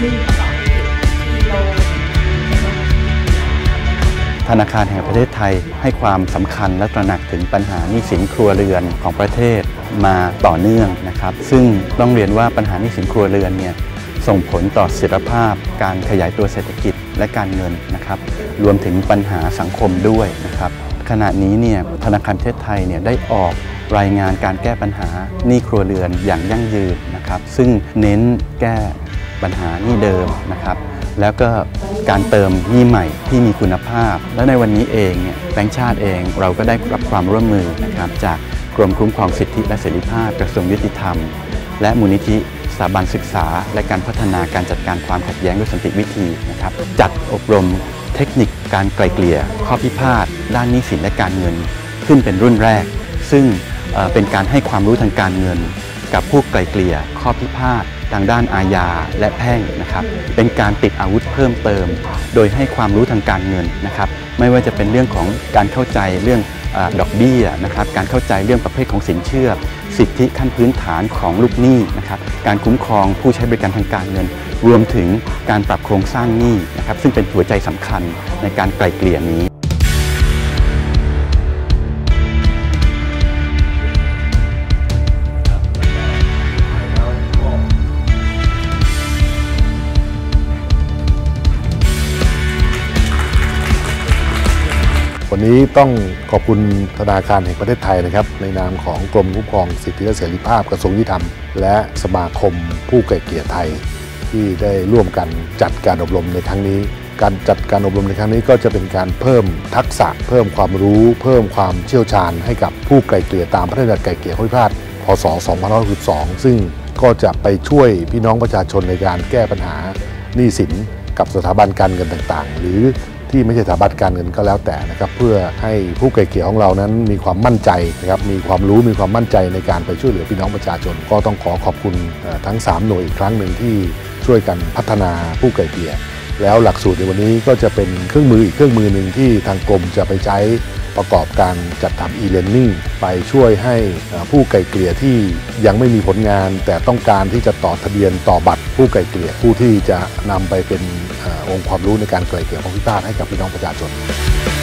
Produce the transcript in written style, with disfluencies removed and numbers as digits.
ซึ่งประกอบธุรกิจที่โลกธนาคารแห่งประเทศไทยให้ความสำคัญและตระหนักถึงปัญหาหนี้สินครัวเรือนของประเทศมาต่อเนื่องนะครับซึ่งต้องเรียนว่าปัญหาหนี้สินครัวเรือนเนี่ยส่งผลต่อเสถียรภาพการขยายตัวเศรษฐกิจและการเงินนะครับรวมถึงปัญหาสังคมด้วยนะครับขณะนี้เนี่ยธนาคารประเทศไทยเนี่ยได้ออกรายงานการแก้ปัญหาหนี้ครัวเรือนอย่างยั่งยืนนะครับซึ่งเน้นแก้ปัญหาหนี้เดิมนะครับแล้วก็การเติมหนี้ใหม่ที่มีคุณภาพและในวันนี้เองเนี่ยแบงก์ชาติเองเราก็ได้รับความร่วมมือนะครับจากกรมคุ้มครองสิทธิและเสรีภาพกระทรวงยุติธรรมและมูลนิธิสถาบันศึกษาและการพัฒนาการจัดการความขัดแย้งด้วยสันติวิธีนะครับจัดอบรมเทคนิคการไกล่เกลี่ยข้อพิพาทด้านหนี้สินและการเงินขึ้นเป็นรุ่นแรกซึ่งเป็นการให้ความรู้ทางการเงินกับผู้ไกล่เกลี่ยข้อพิพาททางด้านอาญาและแพ่งนะครับเป็นการติดอาวุธเพิ่มเติมโดยให้ความรู้ทางการเงินนะครับไม่ว่าจะเป็นเรื่องของการเข้าใจเรื่องดอกเบี้ยนะครับการเข้าใจเรื่องประเภทของสินเชื่อสิทธิขั้นพื้นฐานของลูกหนี้นะครับการคุ้มครองผู้ใช้บริการทางการเงินรวมถึงการปรับโครงสร้างหนี้นะครับซึ่งเป็นหัวใจสำคัญในการไกล่เกลี่ยนี้วันนี้ต้องขอบคุณธนาคารแห่งประเทศไทยนะครับในนามของกรมคุ้มครองสิทธิและเสรีภาพกระทรวงยุติธรรมและสมาคมผู้ไกล่เกลี่ยไทยที่ได้ร่วมกันจัดการอบรมในครั้งนี้การจัดการอบรมในครั้งนี้ก็จะเป็นการเพิ่มทักษะเพิ่มความรู้เพิ่มความเชี่ยวชาญให้กับผู้ไกล่เกลี่ยตามพระราชบัญญัติไกล่เกลี่ยข้อพิพาทพ.ศ. 2562ซึ่งก็จะไปช่วยพี่น้องประชาชนในการแก้ปัญหาหนี้สินกับสถาบันการเงินต่างๆหรือที่ไม่ใช่สถาบันการเงินก็แล้วแต่นะครับเพื่อให้ผู้ไกล่เกลี่ยของเรานั้นมีความมั่นใจนะครับมีความรู้มีความมั่นใจในการไปช่วยเหลือพี่น้องประชาชนก็ต้องขอบคุณทั้ง3หน่วยอีกครั้งหนึ่งที่ช่วยกันพัฒนาผู้ไกล่เกลี่ยแล้วหลักสูตรในวันนี้ก็จะเป็นเครื่องมืออีกเครื่องมือหนึ่งที่ทางกรมจะไปใช้ประกอบการจัดทำ e-learning ไปช่วยให้ผู้ไกล่เกลี่ยที่ยังไม่มีผลงานแต่ต้องการที่จะต่อทะเบียนต่อบัตรผู้ไกล่เกลี่ยผู้ที่จะนำไปเป็นองค์ความรู้ในการไกล่เกลี่ยข้อพิพาทให้กับพี่น้องประชาชน